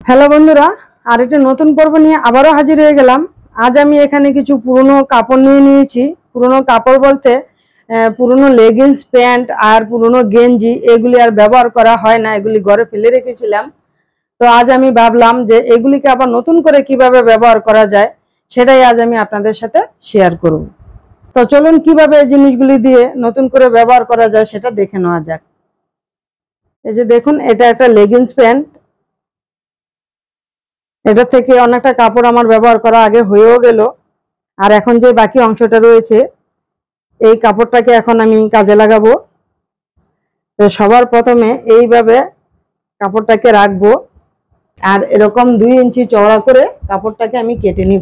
Hello বন্ধুরা, আর একটা নতুন পর্ব নিয়ে আবারও হাজির হয়ে গেলাম। আজ আমি এখানে কিছু পুরনো কাপড় নিয়ে নিয়েছি। পুরনো কাপড় বলতে পুরনো লেগিংস, প্যান্ট আর পুরনো গেঞ্জি, এগুলি আর ব্যবহার করা হয় না, এগুলি ঘরে ফেলে রেখেছিলাম। তো আজ আমি ভাবলাম যে এগুলিকে আবার নতুন করে কিভাবে ব্যবহার করা যায় সেটাই আজ আমি আপনাদের সাথে শেয়ার করব। তো চলুন কিভাবে এই জিনিসগুলি দিয়ে নতুন করে ব্যবহার করা যায় সেটা দেখে নেওয়া যাক। এই যে দেখুন, এটা একটা লেগিংস প্যান্ট। এটা থেকে অনেকটা কাপড় আমার ব্যবহার করা আগে হয়েও গেল। আর এখন যে বাকি অংশটা রয়েছে, এই কাপড়টাকে এখন আমি কাজে লাগাবো। তো সবার প্রথমে এইভাবে কাপড়টাকে রাখবো, আর এরকম 2 ইঞ্চি চওড়া করে কাপড়টাকে আমি কেটে নিব।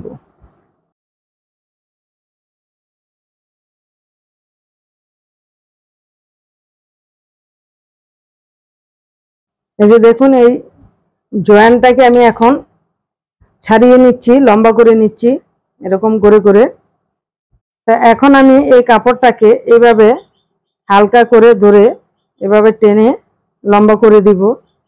এই যে দেখুন, এই জয়েন্টটাকে আমি এখন ছাড়িয়ে নিচ্ছি, লম্বা করে নিচ্ছি এরকম করে করে। তা এখন আমি এই কাপড়টাকে এইভাবে হালকা করে ধরে এভাবে টেনে লম্বা করে দিব।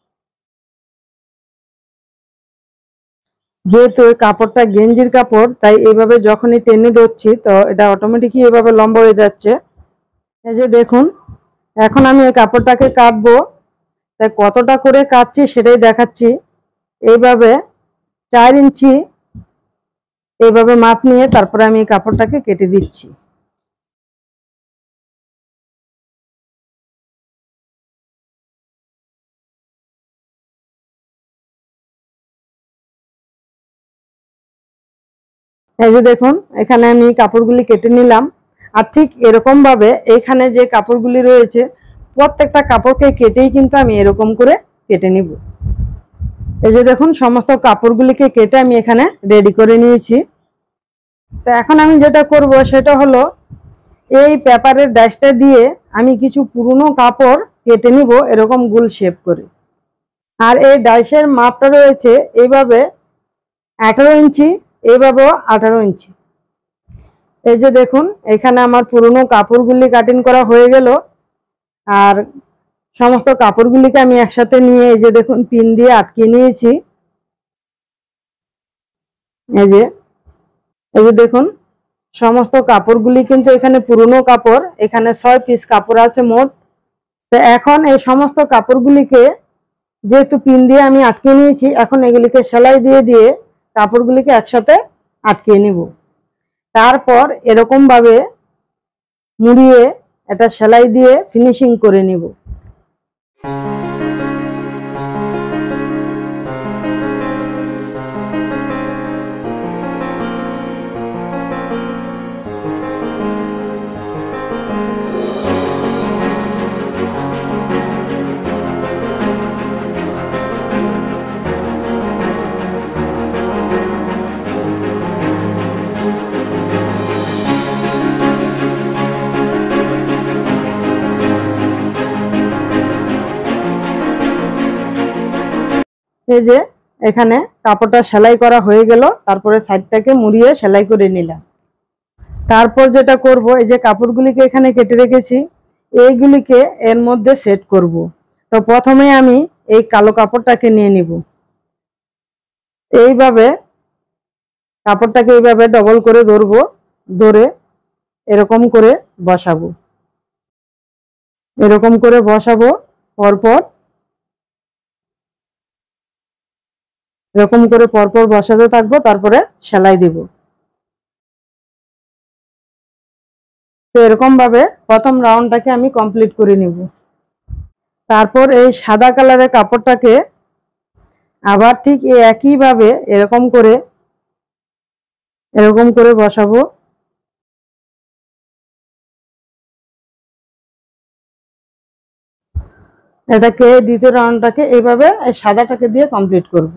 যেহেতু কাপড়টা গেঞ্জির কাপড়, তাই এইভাবে যখনই টেনে ধরছি তো এটা অটোমেটিকই এভাবে লম্বা হয়ে যাচ্ছে। এই যে দেখুন, এখন আমি এই কাপড়টাকে কাটবো। তাই কতটা করে কাটছি সেটাই দেখাচ্ছি। এইভাবে 4 ইঞ্চি এইভাবে মাপ নিয়ে তারপরে আমি এই কাপড়টাকে কেটে দিচ্ছি। এই যে দেখুন, এখানে আমি কাপড়গুলি কেটে নিলাম। আর ঠিক এরকম ভাবে এখানে যে কাপড়গুলি রয়েছে প্রত্যেকটা কাপড়কে কেটেই কিন্তু আমি এরকম করে কেটে নিব। এই যে দেখুন, সমস্ত কাপড়গুলিকে কেটে আমি এখানে রেডি করে নিয়েছি। তো এখন আমি যেটা করব সেটা হলো, এই পেপারের ডাইসটা দিয়ে আমি কিছু পুরনো কাপড় কেটে নিব এরকম গোল শেপ করে। আর এই ডাইসের মাপটা রয়েছে এইভাবে 18 ইঞ্চি, এইভাবেও 18 ইঞ্চি। এই যে দেখুন, এখানে আমার পুরনো কাপড়গুলি কাটিং করা হয়ে গেল। আর সমস্ত কাপড়গুলিকে আমি একসাথে নিয়ে এই যে দেখুন পিন দিয়ে আটকে নিয়েছি। এই যে দেখুন, সমস্ত কাপড়গুলি কিন্তু এখানে পুরনো কাপড়। এখানে 6 পিস কাপড় আছে মোট। তো এখন এই সমস্ত কাপড়গুলিকে যেহেতু পিন দিয়ে আমি আটকে নিয়েছি, এখন এগুলিকে সেলাই দিয়ে দিয়ে কাপড়গুলিকে একসাথে আটকে নিব। তারপর এরকম ভাবে মুড়িয়ে এটা সেলাই দিয়ে ফিনিশিং করে নিব। এই যে এখানে কাপড়টা সেলাই করা হয়ে গেল, তারপরে সাইডটাকে মুড়িয়ে সেলাই করে নিলাম। তারপর যেটা করব, এই যে কাপড়গুলিকে এখানে কেটে রেখেছি এইগুলিকে এর মধ্যে সেট করব। তো প্রথমে আমি এই কালো কাপড়টাকে নিয়ে নিব। এইভাবে কাপড়টাকে এইভাবে ডবল করে ধরবো, ধরে এরকম করে বসাবো, এরকম করে বসাবো। পরপর এরকম করে পরপর বসাতে থাকবো, তারপরে সেলাই দিব। তো এরকম ভাবে প্রথম রাউন্ডটাকে আমি কমপ্লিট করে নিব। তারপর এই সাদা কালারের কাপড়টাকে আবার ঠিক একই ভাবে এরকম করে বসাবো। এটাকে দ্বিতীয় রাউন্ডটাকে এইভাবে এই সাদাটাকে দিয়ে কমপ্লিট করব।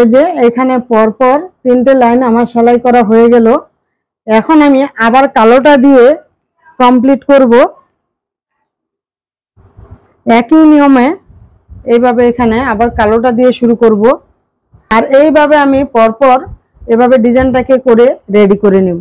এই যে এখানে পরপর 3টে লাইন আমার সেলাই করা হয়ে গেল। এখন আমি আবার কালোটা দিয়ে কমপ্লিট করব। একই নিয়মে এইভাবে এখানে আবার কালোটা দিয়ে শুরু করব, আর এইভাবে আমি পরপর এভাবে ডিজাইনটাকে করে রেডি করে নেব।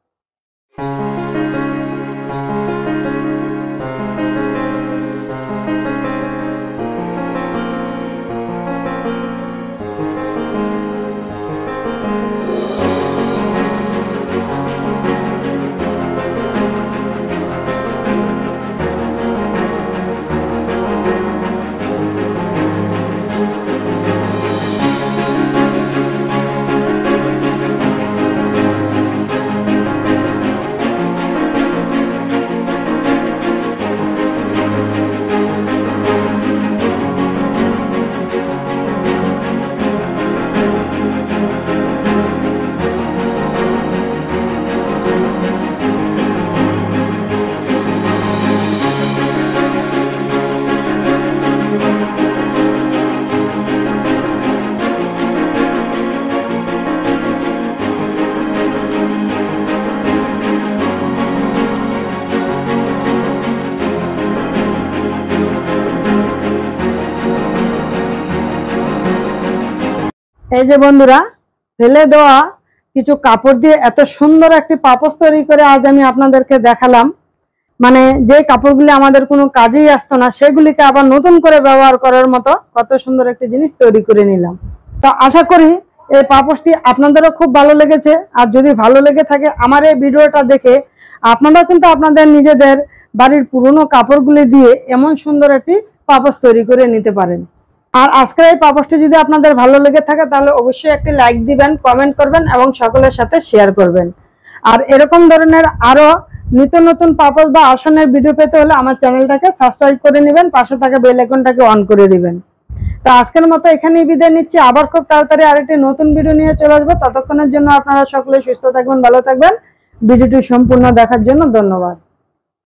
এই যে বন্ধুরা, ফেলে দেওয়া কিছু কাপড় দিয়ে এত সুন্দর একটি পাপোশ তৈরি করে আজ আমি আপনাদেরকে দেখালাম। মানে যে কাপড়গুলি আমাদের কোনো কাজেই আসতো না, সেগুলিকে আবার নতুন করে ব্যবহার করার মতো কত সুন্দর একটি জিনিস তৈরি করে নিলাম। তো আশা করি এই পাপোশটি আপনাদেরও খুব ভালো লেগেছে। আর যদি ভালো লেগে থাকে আমার এই ভিডিওটা দেখে আপনারা কিন্তু আপনাদের নিজেদের বাড়ির পুরনো কাপড়গুলি দিয়ে এমন সুন্দর একটি পাপোশ তৈরি করে নিতে পারেন। আর আজকের এই পাপোশটি যদি আপনাদের ভালো লেগে থাকে তাহলে অবশ্যই একটি লাইক দিবেন, কমেন্ট করবেন এবং সকলের সাথে শেয়ার করবেন। আর এরকম ধরনের আরো নিত্য নতুন পাপোশ বা আসনের ভিডিও পেতে হলে আমার চ্যানেলটাকে সাবস্ক্রাইব করে নেবেন, পাশে থাকা বেল আইকনটাকে অন করে দিবেন। তো আজকের মতো এখানেই বিদায় নিচ্ছি। আবার খুব তাড়াতাড়ি আরেকটি নতুন ভিডিও নিয়ে চলে আসবো। ততক্ষণের জন্য আপনারা সকলে সুস্থ থাকবেন, ভালো থাকবেন। ভিডিওটি সম্পূর্ণ দেখার জন্য ধন্যবাদ।